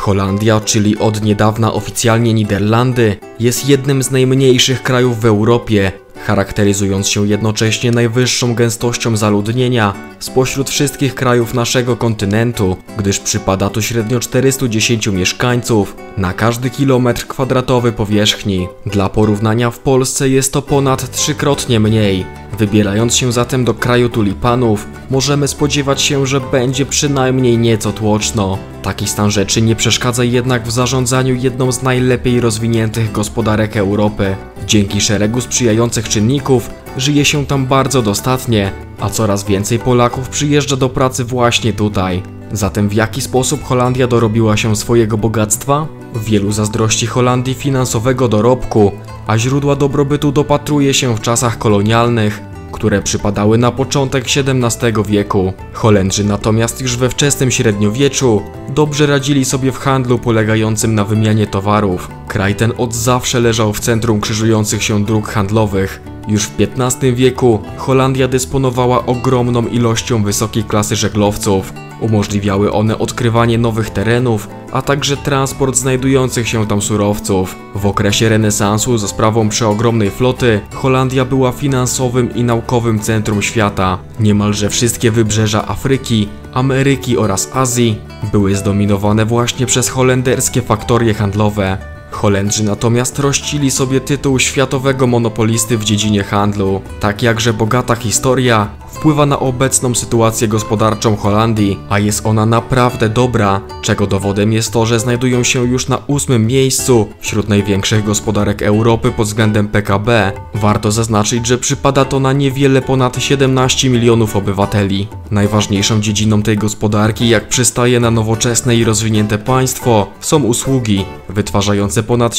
Holandia, czyli od niedawna oficjalnie Niderlandy, jest jednym z najmniejszych krajów w Europie, charakteryzując się jednocześnie najwyższą gęstością zaludnienia spośród wszystkich krajów naszego kontynentu, gdyż przypada tu średnio 410 mieszkańców na każdy kilometr kwadratowy powierzchni. Dla porównania w Polsce jest to ponad 3-krotnie mniej. Wybierając się zatem do kraju tulipanów, możemy spodziewać się, że będzie przynajmniej nieco tłoczno. Taki stan rzeczy nie przeszkadza jednak w zarządzaniu jedną z najlepiej rozwiniętych gospodarek Europy. Dzięki szeregu sprzyjających czynników żyje się tam bardzo dostatnie, a coraz więcej Polaków przyjeżdża do pracy właśnie tutaj. Zatem w jaki sposób Holandia dorobiła się swojego bogactwa? Wielu zazdrości Holandii finansowego dorobku, a źródła dobrobytu dopatruje się w czasach kolonialnych, które przypadały na początek XVII wieku. Holendrzy natomiast już we wczesnym średniowieczu dobrze radzili sobie w handlu polegającym na wymianie towarów. Kraj ten od zawsze leżał w centrum krzyżujących się dróg handlowych. Już w XV wieku Holandia dysponowała ogromną ilością wysokiej klasy żeglowców. Umożliwiały one odkrywanie nowych terenów, a także transport znajdujących się tam surowców. W okresie renesansu za sprawą przeogromnej floty Holandia była finansowym i naukowym centrum świata. Niemalże wszystkie wybrzeża Afryki, Ameryki oraz Azji były zdominowane właśnie przez holenderskie faktorie handlowe. Holendrzy natomiast rościli sobie tytuł światowego monopolisty w dziedzinie handlu. Tak jakże bogata historia wpływa na obecną sytuację gospodarczą Holandii, a jest ona naprawdę dobra, czego dowodem jest to, że znajdują się już na 8. miejscu wśród największych gospodarek Europy pod względem PKB. Warto zaznaczyć, że przypada to na niewiele ponad 17 milionów obywateli. Najważniejszą dziedziną tej gospodarki, jak przystaje na nowoczesne i rozwinięte państwo, są usługi, wytwarzające ponad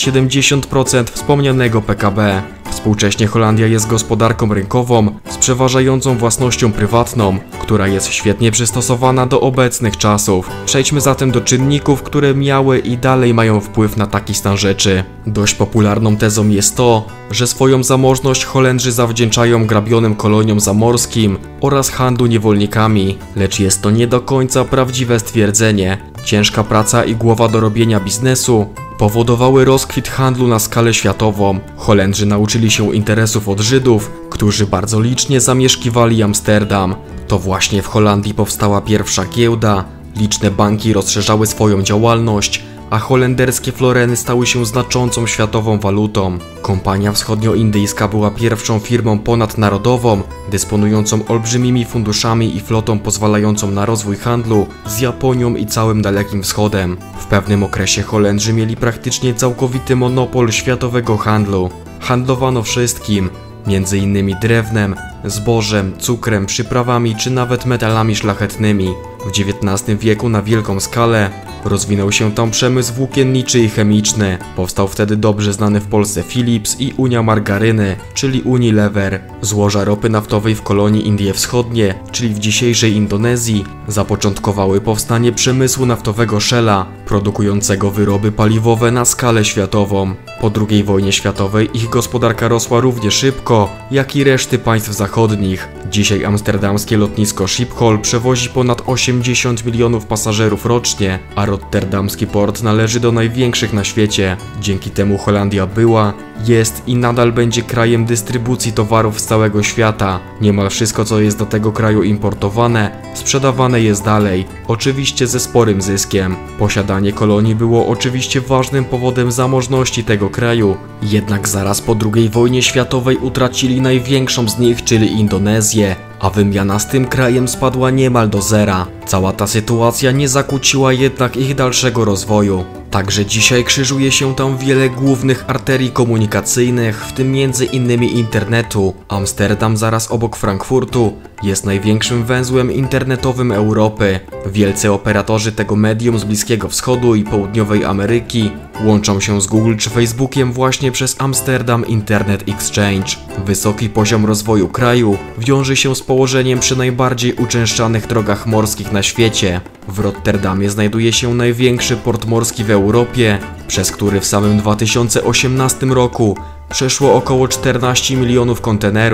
70% wspomnianego PKB. Współcześnie Holandia jest gospodarką rynkową z przeważającą własnością prywatną, która jest świetnie przystosowana do obecnych czasów. Przejdźmy zatem do czynników, które miały i dalej mają wpływ na taki stan rzeczy. Dość popularną tezą jest to, że swoją zamożność Holendrzy zawdzięczają grabionym koloniom zamorskim oraz handlu niewolnikami, lecz jest to nie do końca prawdziwe stwierdzenie. Ciężka praca i głowa do robienia biznesu powodowały rozkwit handlu na skalę światową. Holendrzy nauczyli się interesów od Żydów, którzy bardzo licznie zamieszkiwali Amsterdam. To właśnie w Holandii powstała pierwsza giełda, liczne banki rozszerzały swoją działalność, a holenderskie floreny stały się znaczącą światową walutą. Kompania wschodnioindyjska była pierwszą firmą ponadnarodową, dysponującą olbrzymimi funduszami i flotą pozwalającą na rozwój handlu z Japonią i całym Dalekim Wschodem. W pewnym okresie Holendrzy mieli praktycznie całkowity monopol światowego handlu. Handlowano wszystkim, m.in. drewnem, zbożem, cukrem, przyprawami czy nawet metalami szlachetnymi. W XIX wieku na wielką skalę rozwinął się tam przemysł włókienniczy i chemiczny. Powstał wtedy dobrze znany w Polsce Philips i Unia Margaryny, czyli Unilever. Złoża ropy naftowej w kolonii Indie Wschodnie, czyli w dzisiejszej Indonezji, zapoczątkowały powstanie przemysłu naftowego Shella, produkującego wyroby paliwowe na skalę światową. Po II wojnie światowej ich gospodarka rosła równie szybko, jak i reszty państw zachodnich. Dzisiaj amsterdamskie lotnisko Schiphol przewozi ponad 80 milionów pasażerów rocznie, a rotterdamski port należy do największych na świecie. Dzięki temu Holandia była, jest i nadal będzie krajem dystrybucji towarów z całego świata. Niemal wszystko, co jest do tego kraju importowane, sprzedawane jest dalej, oczywiście ze sporym zyskiem. Posiadanie kolonii było oczywiście ważnym powodem zamożności tego kraju, jednak zaraz po II wojnie światowej utracili największą z nich, czyli Indonezję, a wymiana z tym krajem spadła niemal do zera. Cała ta sytuacja nie zakłóciła jednak ich dalszego rozwoju. Także dzisiaj krzyżuje się tam wiele głównych arterii komunikacyjnych, w tym m.in. internetu. Amsterdam zaraz obok Frankfurtu jest największym węzłem internetowym Europy. Wielcy operatorzy tego medium z Bliskiego Wschodu i Południowej Ameryki łączą się z Google czy Facebookiem właśnie przez Amsterdam Internet Exchange. Wysoki poziom rozwoju kraju wiąże się z położeniem przy najbardziej uczęszczanych drogach morskich na świecie. W Rotterdamie znajduje się największy port morski w Europie, przez który w samym 2018 roku przeszło około 14 milionów kontenerów.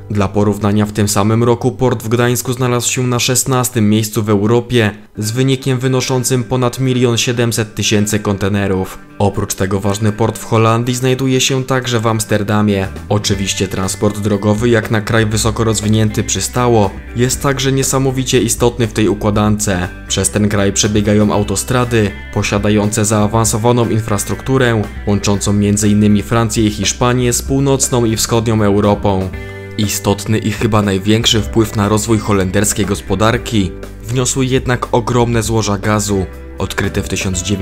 Dla porównania w tym samym roku port w Gdańsku znalazł się na 16. miejscu w Europie z wynikiem wynoszącym ponad 1 700 000 kontenerów. Oprócz tego ważny port w Holandii znajduje się także w Amsterdamie. Oczywiście transport drogowy jak na kraj wysoko rozwinięty przystało jest także niesamowicie istotny w tej układance. Przez ten kraj przebiegają autostrady posiadające zaawansowaną infrastrukturę łączącą m.in. Francję i Hiszpanię z północną i wschodnią Europą. Istotny i chyba największy wpływ na rozwój holenderskiej gospodarki wniosły jednak ogromne złoża gazu, odkryte w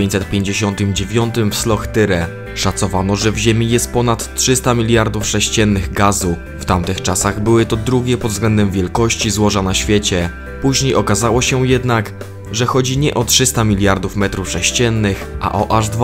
1959 w Slochtyrę. Szacowano, że w ziemi jest ponad 300 miliardów sześciennych gazu. W tamtych czasach były to drugie pod względem wielkości złoża na świecie. Później okazało się jednak, że chodzi nie o 300 miliardów metrów sześciennych, a o aż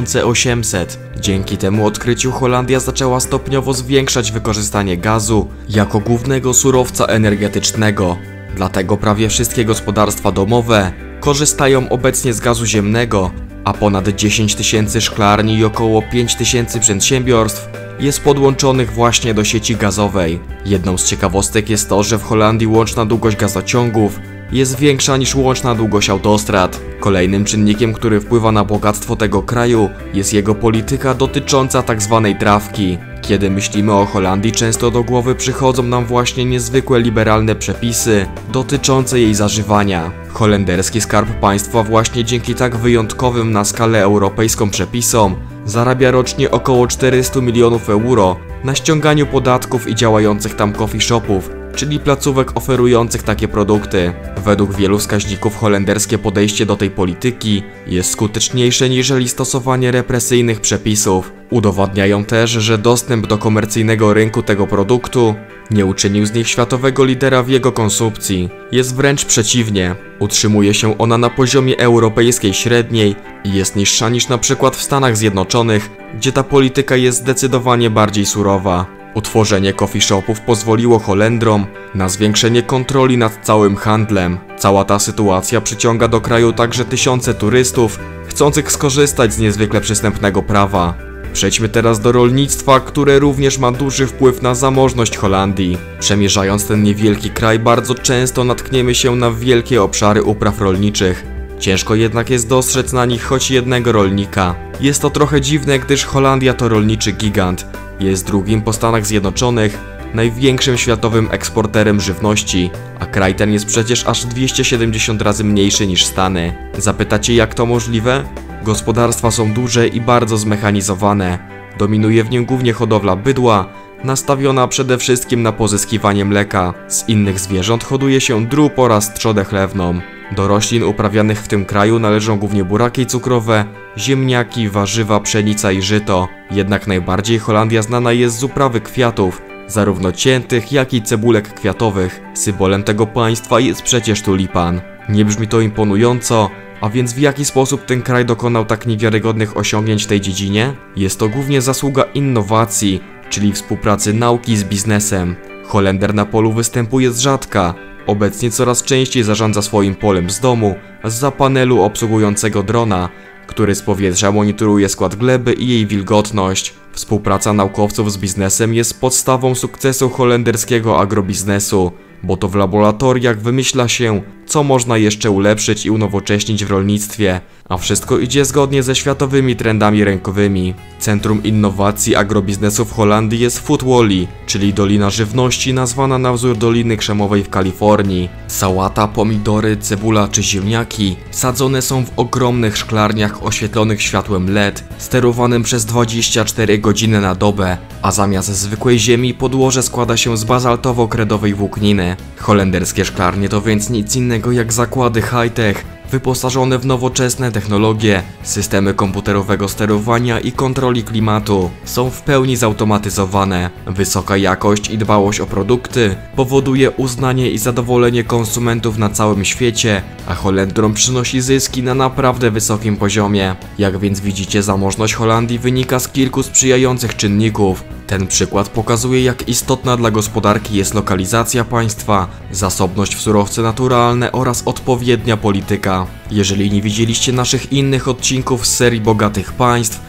2800. Dzięki temu odkryciu Holandia zaczęła stopniowo zwiększać wykorzystanie gazu jako głównego surowca energetycznego. Dlatego prawie wszystkie gospodarstwa domowe korzystają obecnie z gazu ziemnego, a ponad 10 000 szklarni i około 5 000 przedsiębiorstw jest podłączonych właśnie do sieci gazowej. Jedną z ciekawostek jest to, że w Holandii łączna długość gazociągów jest większa niż łączna długość autostrad. Kolejnym czynnikiem, który wpływa na bogactwo tego kraju, jest jego polityka dotycząca tzw. trawki. Kiedy myślimy o Holandii, często do głowy przychodzą nam właśnie niezwykłe liberalne przepisy dotyczące jej zażywania. Holenderski Skarb Państwa właśnie dzięki tak wyjątkowym na skalę europejską przepisom zarabia rocznie około 400 milionów euro na ściąganiu podatków i działających tam coffee shopów, czyli placówek oferujących takie produkty. Według wielu wskaźników holenderskie podejście do tej polityki jest skuteczniejsze niżeli stosowanie represyjnych przepisów. Udowadniają też, że dostęp do komercyjnego rynku tego produktu nie uczynił z nich światowego lidera w jego konsumpcji. Jest wręcz przeciwnie. Utrzymuje się ona na poziomie europejskiej średniej i jest niższa niż na przykład w Stanach Zjednoczonych, gdzie ta polityka jest zdecydowanie bardziej surowa. Utworzenie coffee shopów pozwoliło Holendrom na zwiększenie kontroli nad całym handlem. Cała ta sytuacja przyciąga do kraju także tysiące turystów chcących skorzystać z niezwykle przystępnego prawa. Przejdźmy teraz do rolnictwa, które również ma duży wpływ na zamożność Holandii. Przemierzając ten niewielki kraj, bardzo często natkniemy się na wielkie obszary upraw rolniczych. Ciężko jednak jest dostrzec na nich choć jednego rolnika. Jest to trochę dziwne, gdyż Holandia to rolniczy gigant. Jest drugim po Stanach Zjednoczonych największym światowym eksporterem żywności, a kraj ten jest przecież aż 270 razy mniejszy niż Stany. Zapytacie, jak to możliwe? Gospodarstwa są duże i bardzo zmechanizowane. Dominuje w nim głównie hodowla bydła, nastawiona przede wszystkim na pozyskiwanie mleka. Z innych zwierząt hoduje się drób oraz trzodę chlewną. Do roślin uprawianych w tym kraju należą głównie buraki cukrowe, ziemniaki, warzywa, pszenica i żyto. Jednak najbardziej Holandia znana jest z uprawy kwiatów, zarówno ciętych, jak i cebulek kwiatowych. Symbolem tego państwa jest przecież tulipan. Nie brzmi to imponująco, a więc w jaki sposób ten kraj dokonał tak niewiarygodnych osiągnięć w tej dziedzinie? Jest to głównie zasługa innowacji, czyli współpracy nauki z biznesem. Holender na polu występuje z rzadka. Obecnie coraz częściej zarządza swoim polem z domu, zza panelu obsługującego drona, który z powietrza monitoruje skład gleby i jej wilgotność. Współpraca naukowców z biznesem jest podstawą sukcesu holenderskiego agrobiznesu, bo to w laboratoriach wymyśla się, co można jeszcze ulepszyć i unowocześnić w rolnictwie, a wszystko idzie zgodnie ze światowymi trendami rynkowymi. Centrum innowacji agrobiznesu w Holandii jest Food Valley, czyli Dolina Żywności nazwana na wzór Doliny Krzemowej w Kalifornii. Sałata, pomidory, cebula czy ziemniaki sadzone są w ogromnych szklarniach oświetlonych światłem LED, sterowanym przez 24 godziny na dobę, a zamiast zwykłej ziemi podłoże składa się z bazaltowo-kredowej włókniny. Holenderskie szklarnie to więc nic innego jak zakłady high-tech, wyposażone w nowoczesne technologie, systemy komputerowego sterowania i kontroli klimatu. Są w pełni zautomatyzowane. Wysoka jakość i dbałość o produkty powoduje uznanie i zadowolenie konsumentów na całym świecie, a Holendrom przynosi zyski na naprawdę wysokim poziomie. Jak więc widzicie, zamożność Holandii wynika z kilku sprzyjających czynników. Ten przykład pokazuje, jak istotna dla gospodarki jest lokalizacja państwa, zasobność w surowce naturalne oraz odpowiednia polityka. Jeżeli nie widzieliście naszych innych odcinków z serii Bogatych Państw,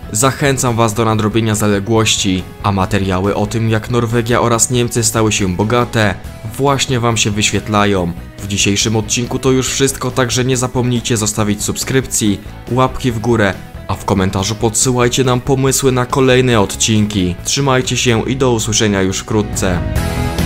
Zachęcam Was do nadrobienia zaległości, a materiały o tym, jak Norwegia oraz Niemcy stały się bogate, właśnie Wam się wyświetlają. W dzisiejszym odcinku to już wszystko, także nie zapomnijcie zostawić subskrypcji, łapki w górę, a w komentarzu podsyłajcie nam pomysły na kolejne odcinki. Trzymajcie się i do usłyszenia już wkrótce.